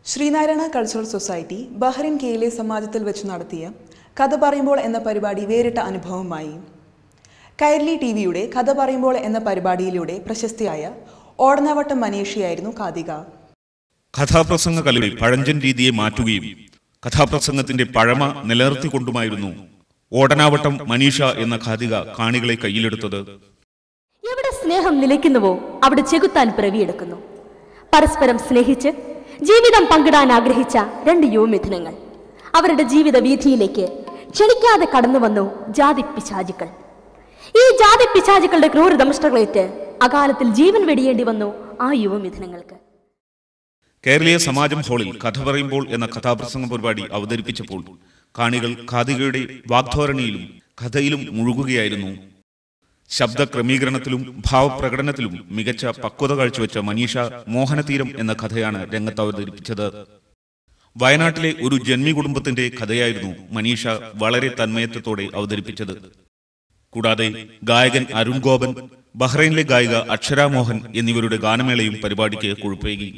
Sreenarayana cultural society Bahrain കെയിലെ സമാജത്തിൽ വെച്ച് നടത്തിയ കഥ പറയുമ്പോൾ എന്ന പരിപാടി വേറിട്ട അനുഭവമായി. കൈർലി ടിവിയുടെ കഥ പറയുമ്പോൾ എന്ന പരിപാടിയിലൂടെ പ്രശസ്തിയായ ഓടനാവട്ടം മനീഷിയായിരുന്നു കാതിക. കഥാപ്രസംഗ കലയുടെ പഴഞ്ചൻ രീതിയെ മാറ്റുകയും കഥാപ്രസംഗത്തിന്റെ പഴമ നിലനിർത്തിക്കൊണ്ടുമായിരുന്നു ഓടനാവട്ടം മനീഷ എന്ന കാതിക കാണികളെ കയ്യിലെടുത്തത്. എവിടെ സ്നേഹം നിലയ്ക്കുന്നുവോ അവിടെ ചെകുത്താൻ പിറവിയെടുക്കുന്നു. പരസ്പരം സ്നേഹിച്ച് ജീവിതം പങ്കിടാൻ ആഗ്രഹിച്ച രണ്ട് യുവമിഥുനങ്ങൾ അവരുടെ ജീവിത വീഥിയിലേക്ക് ക്ഷണിക്കാതെ കടന്നു വന്നു ജാതി പിശാചുക്കൾ. ഈ ജാതി പിശാചുക്കളുടെ ക്രൂരദംഷ്ടകളേറ്റ് അകാലത്തിൽ ജീവൻ വെടിയേണ്ടി വന്നു ആ യുവമിഥുനങ്ങൾക്ക്. കേരളീയ സമാജം ഹാളിൽ കഥ പറയുമ്പോൾ എന്ന കഥാപ്രസംഗ പരിപാടി അവതരിപ്പിച്ചപ്പോൾ കാണികൾ കാതികയുടെ വാഗ്ധോരണിയിലും കഥയിലും മുഴുകുകയായിരുന്നു. ശബ്ദ ക്രമീകരണത്തിലും ഭാവപ്രകടനത്തിലും മികച്ച പക്വത കാഴ്ചവെച്ച മനീഷ മോഹനതീരം എന്ന കഥയാണ് രംഗത്ത് അവതരിപ്പിച്ചത്. വയനാട്ടിലെ ഒരു ജന്മി കുടുംബത്തിന്റെ കഥയായിരുന്നു മനീഷ വളരെ തന്മയത്വത്തോടെ അവതരിപ്പിച്ചത്. കൂടാതെ ഗായകൻ അരുൺ ഗോപൻ, ബഹ്റൈനിലെ ഗായിക അക്ഷര മോഹൻ എന്നിവരുടെ ഗാനമേളയും പരിപാടിക്ക് കൊഴുപ്പേകി.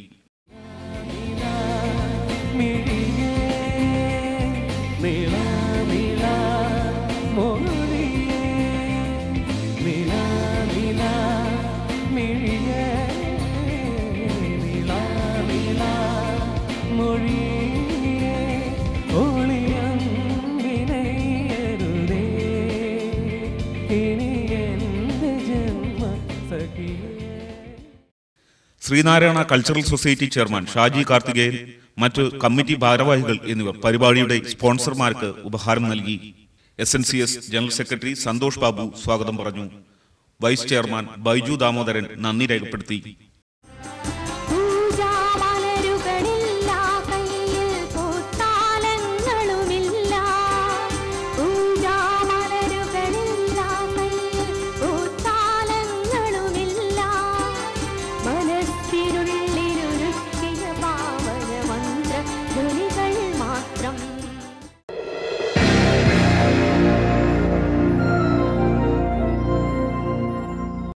Sreenarayana cultural society chairman Shaji Karthikeyan, മറ്റ് കമ്മിറ്റി ഭാരവാഹികൾ എന്നിവർ പരിപാടിയുടെ സ്പോൺസർമാർക്ക് ഉപഹാരം നൽകി. SNCS general secretary Santhosh Babu സ്വാഗതം പറഞ്ഞു. വൈസ് ചെയർമാൻ ബൈജു ദാമോദരൻ നന്ദി രേഖപ്പെടുത്തി.